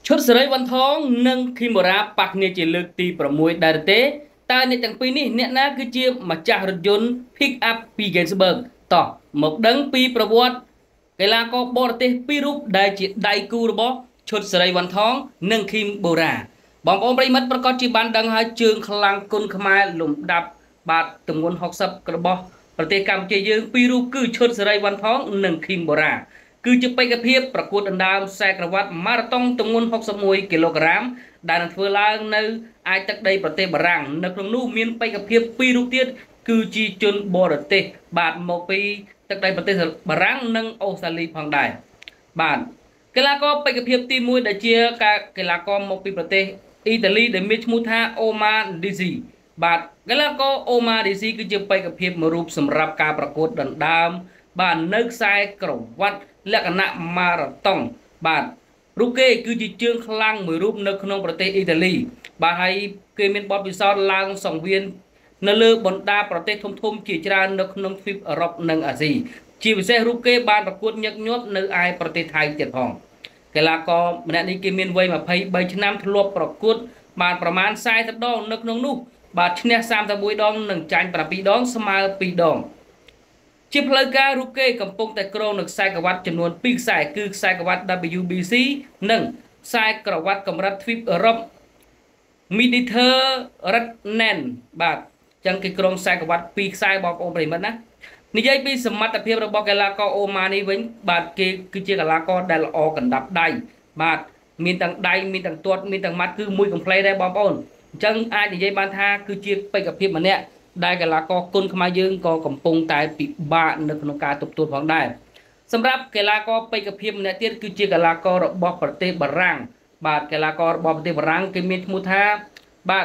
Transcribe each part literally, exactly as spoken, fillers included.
ឈុតសេរីវណ្ណថងនិងឃីមរ៉ាប៉ះគ្នាជាលើកទីប្រាំមួយដែរទេតើអ្នកទាំងពីរនេះអ្នកណាគឺជាម្ចាស់រថយន្ត Pick up ពី Gainsbourg តោះមកដឹងពីប្រវត្តិកីឡាករបរទេសពីររូបដែលជាដៃគូរបស់ឈុតសេរីវណ្ណថងនិងឃីមបូរ៉ាបងប្អូនប្រិយមិត្តប្រកាសជាបានដឹងហើយជើងខ្លាំងគុណខ្មែរលំដាប់បាទទម្ងន់ហុកសិបរបស់ប្រទេសកម្ពុជាយើងពីររូបគឺឈុតសេរីវណ្ណថងនិងឃីមបូរ៉ាគឺជាបេក្ខភាពប្រកួតដណ្ដើមខ្សែក្រវ៉ាត់ម៉ារ៉ាតុងទម្ងន់ហុកសិបមួយគីឡូក្រាមដែលនឹងធ្វើឡើងនៅឯទឹកដីប្រទេសបារាំងនៅក្នុងនោះមានបេក្ខភាពពីររូបទៀតគឺជាជនបរទេសបាទមកពីទឹកដីប្រទេសបារាំងនិងអូស្ត្រាលីផងដែរបាទកីឡាករបេក្ខភាពទីមួយដែលជាការកីឡាករមកពីប្រទេសអ៊ីតាលីដែលមានឈ្មោះថាអូម៉ាឌីស៊ីបាទកីឡាករអូម៉ាឌីស៊ីគឺជាបេក្ខភាពមួយរូបសម្រាប់ការប្រកួតដណ្ដើមបាទនៅខ្សែក្រវ៉ាត់លក្ខណៈម៉ារ៉ាតុងបាទរូបគេគឺជាជើងខ្លាំងមួយរូបនៅក្នុងប្រទេសអ៊ីតាលីបាទហើយគេមានបទពិសោធន៍ឡើងសង្វៀននៅលើបណ្ដាប្រទេសធំធំជាច្រើននៅក្នុងទ្វីបអឺរ៉ុបនិងអាស៊ីជាពិសេសរូបគេបានប្រកួតញឹកញាប់នៅឯប្រទេសថៃទៀតផងកីឡាករម្នាក់នេះគេមានវ័យម្ភៃបីឆ្នាំធ្លាប់ប្រកួតបានប្រមាណសែសិបដងនៅក្នុងនោះបាទឈ្នះសាមសិបមួយដងនិងចាញ់ប្រាំពីរដងស្មើពីរដងជាផ្លូវការរូបគេកំពុងតែគ្រងនៅខ្សែក្រវ៉ាត់ចំនួនពីរខ្សែគឺខ្សែក្រវ៉ាត់ ដប៊្យូ ប៊ី ស៊ី និងខ្សែក្រវ៉ាត់កម្រិតទ្វីបអឺរ៉ុប Mediterranean បាទអញ្ចឹងគេគ្រងខ្សែក្រវ៉ាត់ពីរខ្សែបងប្អូនប្រិយមិត្តណានិយាយពីសមត្ថភាពរបស់កីឡាករអូម៉ានេះវិញបាទគេគឺជាកីឡាករដែលល្អកណ្ដាប់ដៃបាទមានទាំងដៃមានទាំងទាត់មានទាំងម៉ាត់គឺមួយកំ plei ដែរបងប្អូនអញ្ចឹងអាចនិយាយបានថាគឺជាបេក្ខភាពម្នាក់ដែលកីឡាករគុនខ្មែរយើងក៏កំពុងតែពិបាកនៅក្នុងការទប់ទល់ផងដែរសម្រាប់កីឡាករបេក្ខភាពម្នាក់ទៀតគឺជាកីឡាកររបស់ប្រទេសបារាំងបាទកីឡាកររបស់ប្រទេសបារាំងគេមានឈ្មោះថាបាទ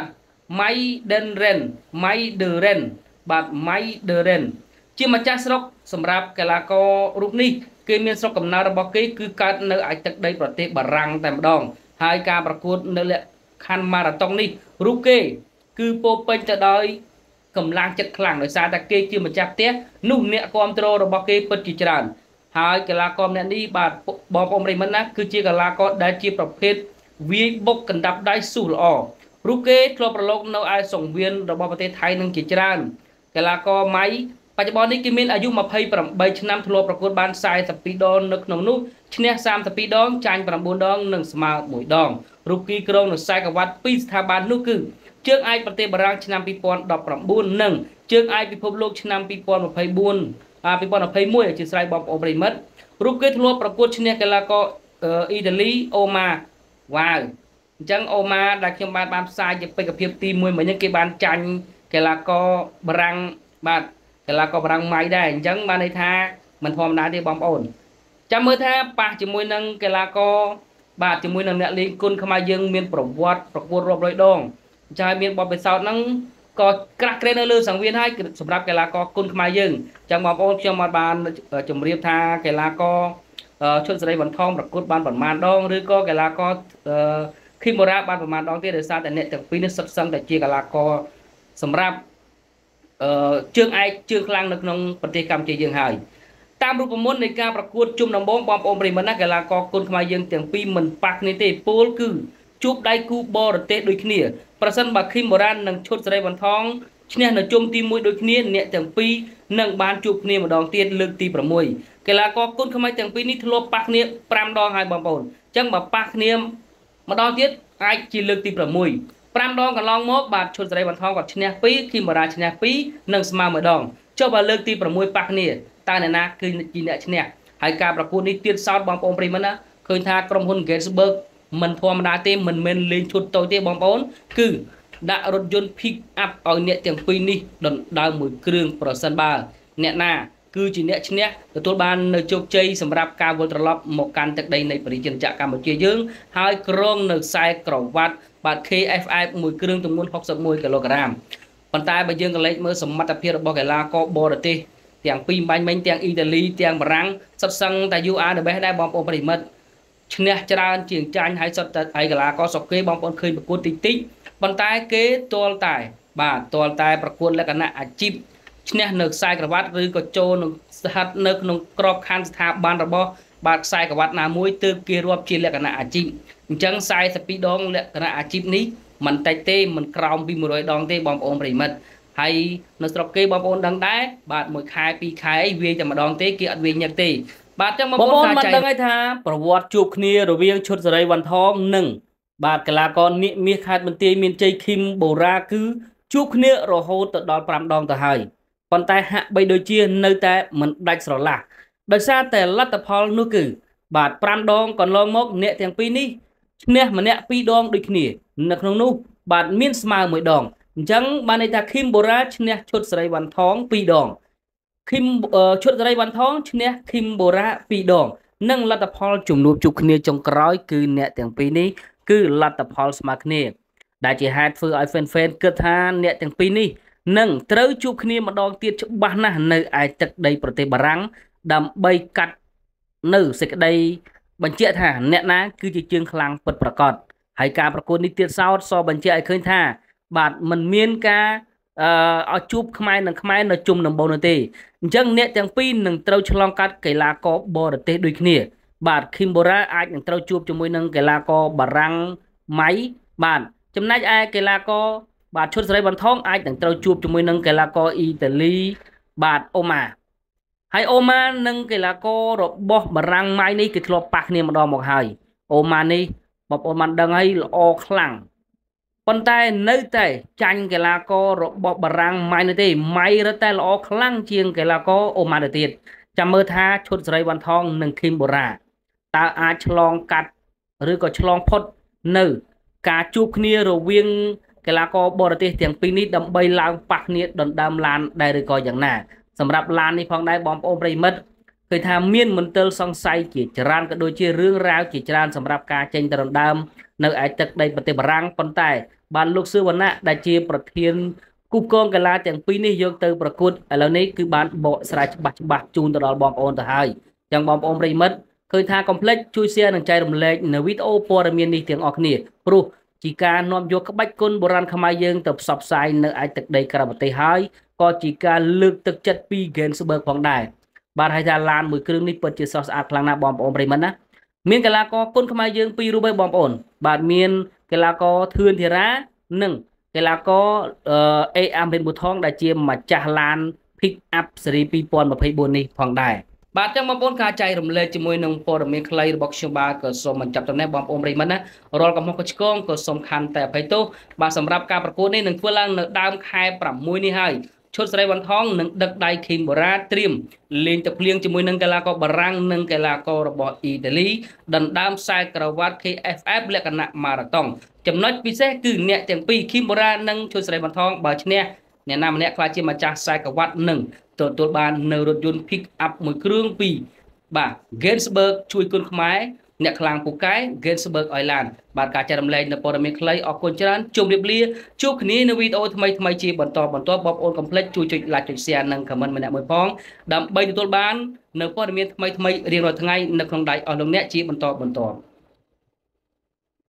Maideren Maideren បាទ Maideren ជាម្ចាស់ស្រុកសម្រាប់កីឡាកររូបនេះគេមានស្រុកកំណើតរបស់គេគឺកើតនៅឯទឹកដីប្រទេសបារាំងតែម្ដងហើយការប្រកួតនៅលក្ខខណ្ឌម៉ារ៉ាតុងនេះរូបគេគឺពោពេញទៅដោយកម្លាំងចិត្តខ្លាំងដោយសារតែគេជាម្ចាស់ផ្ទះនោះអ្នកគ្រប់គ្រងរបស់គេពិតជាច្រើនហើយកីឡាករម្នាក់នេះបាទបងប្អូនប្រិយមិត្តណាគឺជាកីឡាករដែលជាប្រភេទវាយបុកកណ្ដាប់ដៃស៊ូល្អរូបគេធ្លាប់ប្រឡូកនៅឯសង្វៀនរបស់ប្រទេសថៃនឹងជាច្រើនកីឡាករម៉ៃបច្ចុប្បន្ននេះគេមានអាយុម្ភៃប្រាំបីឆ្នាំធ្លាប់ប្រកួតបានសែសិបពីរដងនៅក្នុងនោះឈ្នះសាមសិបពីរដងចាញ់ប្រាំបួនដងនិងស្មើមួយដងរូបគេគ្រងនៅខ្សែក្រវ៉ាត់ពីរស្ថាប័ននោះគឺជើងឯកប្រទេសបារាំងឆ្នាំពីរពាន់ដប់ប្រាំបួននិងជើងឯកពិភពលោកឆ្នាំពីរពាន់ម្ភៃបួនអាពីរពាន់ម្ភៃមួយជាស្រ័យបងប្អូនប្រិមិត្តរូបគេធ្លាប់ប្រកួតឈ្នះកីឡាករអ៊ីតាលីអូម៉ាវ៉ាវអញ្ចឹងអូម៉ាដែលខ្ញុំបានបានផ្សាយជាបេក្ខភាពទីមួយមិញគេបានចាញ់កីឡាករបារាំងបាទកីឡាករបារាំងម៉ៃដែរអញ្ចឹងបានន័យថាមិនធម្មតាទេបងប្អូនចាំមើលថាប៉ះជាមួយនឹងកីឡាករបាទជាមួយនឹងអ្នកលេងគុនខ្មែរយើងមានប្រវត្តិប្រកួតរាប់រយដងចាស់មានបទពិសោធន៍ហ្នឹងក៏ក្រាស់ក្រែនៅលើសង្វៀនហើយសម្រាប់កីឡាករគុនខ្មែរយើងចឹងបងប្អូនខ្ញុំបានជម្រាបថាកីឡាករឈុតសេរីវណ្ណថងប្រកួតបានប្រមាណដងឬក៏កីឡាករឃីមរ៉ាបានប្រមាណដងទៀតដោយសារតែអ្នកទាំងពីរនេះសិតសឹងតែជាកីឡាករសម្រាប់អឺជើងឯកជើងខ្លាំងនៅក្នុងប្រទេសកម្ពុជាយើងហើយតាមរូបមន្តនៃការប្រកួតជុំដំបូងបងប្អូនប្រិយមិត្តណាកីឡាករគុនខ្មែរយើងទាំងពីរមិនប៉ះគ្នាទេពលគឺជួបដៃគូបរទេសដូចគ្នាប្រសិនបើឃីមបូរ៉ានិងឈុតសេរីវណ្ណថងឈ្នះនៅជុំទីមួយដូចគ្នាអ្នកទាំងពីរនឹងបានជួបគ្នាម្ដងទៀតលើកទីប្រាំមួយកីឡាករគុនខ្មែរទាំងពីរនេះធ្លាប់ប៉ះគ្នាប្រាំដងហើយបងប្អូនអញ្ចឹងបើប៉ះគ្នាម្ដងទៀតអាចជាលើកទីប្រាំមួយប្រាំដងកន្លងមកបាទឈុតសេរីវណ្ណថងគាត់ឈ្នះពីរឃីមបូរ៉ាឈ្នះពីរនិងស្មើម្ដងចុះបើលើកទីប្រាំមួយប៉ះគ្នាតើអ្នកណាគឺជាអ្នកឈ្នះហើយការប្រកួតនេះទៀតសោតបងប្អូនប្រិយមិត្តណាឃើញថាក្រុមហ៊ុន Gainsbourgមិនធម្មតាទេមិនមែនលេងឈុតតូចទេបងប្អូនគឺដាក់រថយន្ត Pick up ឲ្យអ្នកទាំងពីរនេះដណ្ដើមមួយគ្រឿងប្រសិនបើអ្នកណាគឺជាអ្នកឈ្នះទទួលបាននៅជោគជ័យសម្រាប់ការវិលត្រឡប់មកកាន់ទឹកដីនៃប្រជាជនកម្ពុជាយើងហើយគ្រងនៅខ្សែក្រវ៉ាត់បាទ K F F មួយគ្រឿងទម្ងន់ហុកសិបមួយគីឡូក្រាមប៉ុន្តែបើយើងក៏លេចមើលសមត្ថភាពរបស់កីឡាករបរទេសទាំងពីរបាញ់មិញទាំងអ៊ីតាលីទាំងបារាំងសុទ្ធសឹងតែ you are the best ដែរបងប្អូនប្រិមិត្តឈ្នះច្រើនជាងចាញ់ហើយសុទ្ធតែហើយកីឡាករស្រុកគេបងប្អូនឃើញប្រកួតតិចតិចប៉ុន្តែគេទាល់តែបាទទាល់តែប្រកួតលក្ខណៈអាជីពឈ្នះនៅខ្សែក្រវ៉ាត់ឬក៏ចូលនឹងស្ថិតនៅក្នុងក្របខ័ណ្ឌស្ថាប័នរបស់បាទខ្សែក្រវ៉ាត់ណាមួយទើបគេរាប់ជាលក្ខណៈអាជីពអញ្ចឹងខ្សែសិបពីរដងលក្ខណៈអាជីពនេះមិនតិចទេមិនក្រោមពីមួយរយដងទេបងប្អូនប្រិមិត្តហើយនៅស្រុកគេបងប្អូនដឹងដែរបាទមួយខែពីរខែវាយតែម្ដងទេគេអត់វាយញឹកទេបាទចឹងបងប្អូនមិនដឹងថាប្រវត្តិជួបគ្នារវាងឈុតសេរីវ៉ាន់ថងនិងបាទកីឡាករនាគមាសខេត្តបន្ទាយមានជ័យឃីមបូរ៉ាគឺជួបគ្នារហូតទៅដល់ប្រាំដងទៅហើយប៉ុន្តែហាក់បីដូចជានៅតែមិនដាច់ស្រឡះដោយសារតែលទ្ធផលនោះគឺបាទប្រាំដងកន្លងមកអ្នកទាំងពីរនេះឈ្នះម្នាក់ពីរដងដូចគ្នានៅក្នុងនោះបាទមានស្មើមួយដងអញ្ចឹងបានន័យថាឃីមបូរ៉ាឈ្នះឈុតសេរីវ៉ាន់ថងពីរដងឃីមឈុតសេរីវ៉ាន់ថងឈ្នះឃីមបូរ៉ាពីរដងនិងលទ្ធផលជំនួបជួបគ្នាចុងក្រោយគឺអ្នកទាំងពីរនេះគឺលទ្ធផលស្មើគ្នាដែលជាហេតុធ្វើឲ្យ fan fan គិតថាអ្នកទាំងពីរនេះនឹងត្រូវជួបគ្នាម្ដងទៀតច្បាស់ណាស់នៅឯទឹកដីប្រទេសបារាំងដើម្បីកាត់នៅសេចក្តីបញ្ជាក់ថាអ្នកណាគឺជាជើងខ្លាំងពិតប្រាកដហើយការប្រកួតនេះទៀតសោតសបញ្ជាក់ឲ្យឃើញថាបាទមិនមានការអឺឲ្យជួបខ្មែរនិងខ្មែរនៅជុំដំបូងនោះទេអញ្ចឹងអ្នកទាំងពីរនឹងត្រូវឆ្លងកាត់កីឡាករបរទេសដូចគ្នាបាទឃីមបូរ៉ាអាចនឹងត្រូវជួបជាមួយនឹងកីឡាករបារាំងម៉ៃបាទចំណែកឯកីឡាករបាទឈុតសេរីវ៉ាន់ថងអាចនឹងត្រូវជួបជាមួយនឹងកីឡាករអ៊ីតាលីបាទអូម៉ាហើយអូម៉ានិងកីឡាកររបស់បារាំងម៉ៃនេះគេធ្លាប់ប៉ះគ្នាម្ដងមកហើយអូម៉ានេះបងប្អូនបានដឹងហើយល្អខ្លាំងប៉ុន្តែនៅតែចាញ់កីឡាកររបស់បារាំងម៉ៃនេះទេម៉ៃរត់តែល្អខ្លាំងជាងកីឡាករអូម៉ាទៅទៀតចាំមើលថាឈុតសេរីវ៉ាន់ថងនិងឃីមបូរ៉ាតើអាចឆ្លងកាត់ឬក៏ឆ្លងផុតនៅការជួបគ្នារវាងកីឡាករបរទេសទាំងពីរនេះដើម្បីឡើងប៉ះគ្នាដណ្ដើមឡានដែរឬក៏យ៉ាងណាសម្រាប់ឡាននេះផងដែរបងប្អូនប្រិមិត្តឃើញថាមានមន្ទិលសង្ស័យជាច្រើនក៏ដូចជារឿងរ៉ាវជាច្រើនសម្រាប់ការចេញទៅដណ្ដើមនៅឯទឹកដីប្រទេសបារាំងប៉ុន្តែបានលោកសឿវណ្ណៈដែលជាប្រធានគូកងកីឡាទាំងពីរនេះយកទៅប្រកួតឥឡូវនេះគឺបានបកស្រាយច្បាស់ច្បាស់ជូនទៅដល់បងប្អូនទៅហើយចឹងបងប្អូនប្រិមិត្តឃើញថាកុំភ្លេចជួយ share និងចែករំលែកនៅវីដេអូព័ត៌មាននេះទាំងអស់គ្នាព្រោះជាការនាំយកក្បាច់គុណបុរាណខ្មែរយើងទៅផ្សព្វផ្សាយនៅឯទឹកដីក្រៅប្រទេសហើយក៏ជាការលើកទឹកចិត្តពី Gainsberg ផងដែរបាទហើយថាឡានមួយគ្រឿងនេះពិតជាស្រស់ស្អាតខ្លាំងណាស់បងប្អូនប្រិមត្តណាមានកីឡាករគុណខ្មែរយើងពីររូបឯងបងប្អូនបាទមានកីឡាករធឿនធីរ៉ានិងកីឡាករអេអាមរិនប៊ូថងដែលជាម្ចាស់ឡាន Pick Up ស៊េរីពីរពាន់ម្ភៃបួននេះផងដែរបាទចឹងបងប្អូនការចែករំលែកជាមួយនឹងព័ត៌មានខ្លីរបស់ខ្ញុំបាទក៏សូមបញ្ចប់ចំណេះបងប្អូនប្រិមត្តណារាល់កំហុសកឆ្គងក៏សូមខន្តីតែអភ័យទោសបាទសម្រាប់ការប្រកួតនេះនឹងធ្វើឡើងនៅដើមខែប្រាំមួយនេះហើយឈុតសេរីវ៉ាន់ថងនឹងដឹកដៃឃីមបូរ៉ាត្រៀមលេងទៅភ្លៀងជាមួយនឹងកីឡាករបារាំងនិងកីឡាកររបស់អ៊ីតាលីដណ្ដើមខ្សែក្រវ៉ាត់ K F F លក្ខណៈម៉ារ៉ាតុងចំណុចពិសេសគឺអ្នកទាំងពីរឃីមបូរ៉ានិងឈុតសេរីវ៉ាន់ថងបើឈ្នះអ្នកណាម្នាក់ខ្លាចជាម្ចាស់ខ្សែក្រវ៉ាត់នឹងទទួលបាននៅរថយន្ត Pick Up មួយគ្រឿងពីបាទ Gainsberg ជួយគុណខ្មែរអ្នកខ្លាំងពូកែ Gainsberg ឲ្យឡានបាទការចែករំលែកនៅព័ត៌មានខ្លីអរគុណច្រើនជម្រាបលាជួបគ្នានៅវីដេអូថ្មីថ្មីជាបន្តបន្តបងប្អូនកុំភ្លេចជួយចុច like ចុច share និង comment ម្នាក់មួយផងដើម្បីទទួលបាននៅព័ត៌មានថ្មីថ្មីរៀងរាល់ថ្ងៃនៅក្នុងដៃអស់លោកអ្នកជាបន្តបន្ត